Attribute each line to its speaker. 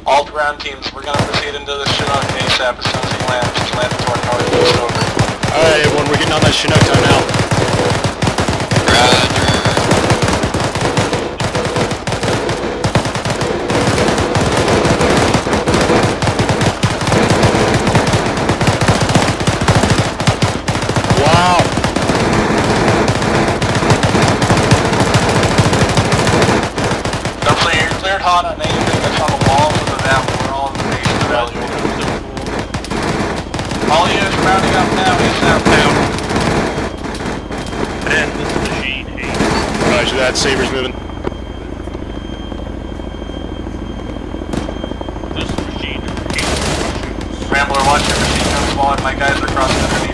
Speaker 1: All ground teams, we're going to proceed into the Chinook ASAP as soon as he lands. He's landed to our northeast, over.
Speaker 2: Alright everyone, we're getting on that Chinook time now.
Speaker 1: Hot on anything that's on the walls of the valley. We're all in the base of the valley. All units rounding up now, east outbound.
Speaker 3: And this is machine 8.
Speaker 2: Roger that, Saber's moving.
Speaker 3: This is machine 8.
Speaker 1: Rambler, watch your machine guns while my guys are crossing the